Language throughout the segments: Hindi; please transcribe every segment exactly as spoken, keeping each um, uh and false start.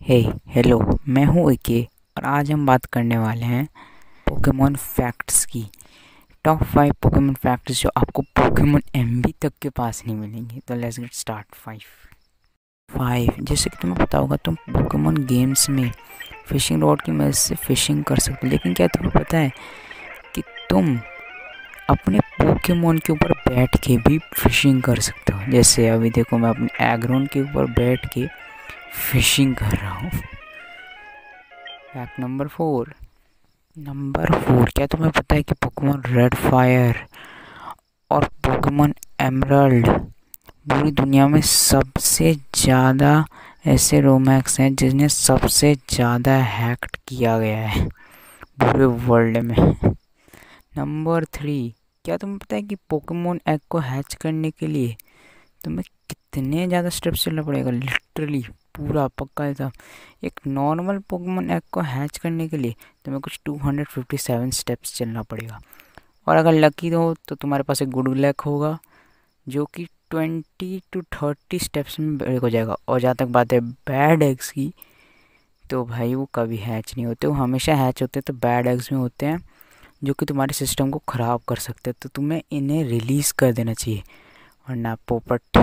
हे हेलो, मैं हूँ एके और आज हम बात करने वाले हैं पोकेमॉन फैक्ट्स की। टॉप फाइव पोकेमॉन फैक्ट्स जो आपको पोकेमॉन एमबी तक के पास नहीं मिलेंगे। तो let's get start. Five five जैसे कि तुम्हें पता होगा, तुम पोकेमॉन गेम्स में फिशिंग रॉड की मदद से फिशिंग कर सकते हो, लेकिन क्या तुम्हें पता है कि तुम अपने पोकेमॉन के ऊपर बैठ के भी फिशिंग कर सकते हो। जैसे अभी देखो, मैं अपने एग्रोन के ऊपर बैठ के फिशिंग कर रहा हूँ। Fact number four number four क्या तुम्हें पता है कि पोकेमॉन रेड फायर और पोकेमॉन एमराल्ड पूरी दुनिया में सबसे ज़्यादा ऐसे रोमैक्स हैं जिन्हें सबसे ज़्यादा हैक्ड किया गया है पूरे वर्ल्ड में। नंबर थ्री क्या तुम्हें पता है कि पोकेमॉन एग को हैच करने के लिए तुम्हें कितने ज़्यादा स्टेप्स चलना पड़ेगा? लिटरली पूरा पक्का था। एक नॉर्मल पोकेमॉन एग को हैच करने के लिए तुम्हें कुछ two hundred fifty seven steps चलना पड़ेगा, और अगर लकी हो तो तुम्हारे पास एक गुड लक होगा जो कि ट्वेंटी टू थर्टी स्टेप्स में ब्रेक हो जाएगा। और जहाँ तक बात है बैड एग्स की, तो भाई वो कभी हैच नहीं होते, वो हमेशा हैच होते हैं तो बैड एग्स में होते हैं जो कि तुम्हारे सिस्टम को ख़राब कर सकते हैं। तो तुम्हें इन्हें रिलीज़ कर देना चाहिए, वरना पोपट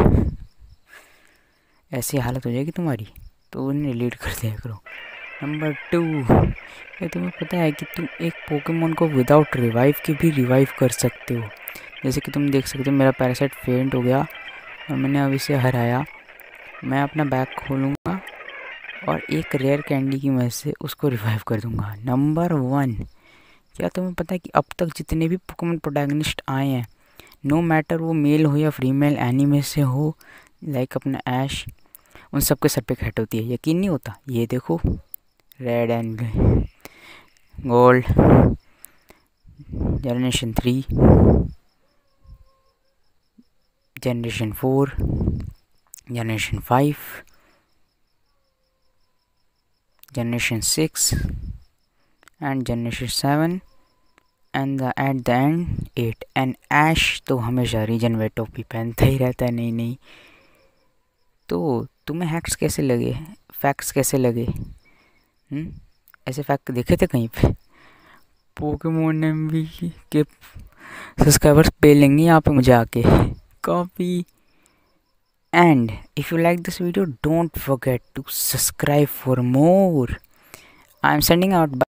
ऐसी हालत हो जाएगी तुम्हारी, तो उन्हें डिलीट कर दिया करो। नंबर टू क्या तुम्हें पता है कि तुम एक पोकेमॉन को विदाउट रिवाइव के भी रिवाइव कर सकते हो? जैसे कि तुम देख सकते हो, मेरा पैरासाइट फेंट हो गया और मैंने अब इसे हराया। मैं अपना बैग खोलूँगा और एक रेयर कैंडी की मदद से उसको रिवाइव कर दूँगा। नंबर वन क्या तुम्हें पता है कि अब तक जितने भी पोकेमॉन प्रोटैगनिस्ट आए हैं, नो मैटर वो मेल हो या फीमेल एनिमे से हो, लाइक अपना ऐश, उन सब के सर पे हैट होती है। यकीन नहीं होता? ये देखो, red and gold, generation three, generation four, generation five, generation six and generation seven and the eight the and eight. And Ash तो हमेशा रीजन वे टोपी पहनता ही रहता है। नहीं नहीं तो तुम्हें हैक्स कैसे लगे, फैक्ट्स कैसे लगे? हुँ? ऐसे फैक्ट देखे थे कहीं पे? पोकेमॉन एमबी के सब्सक्राइबर्स पे लेंगे यहाँ पे मुझे आके copy. And if you like this video, don't forget to subscribe for more. I am sending out.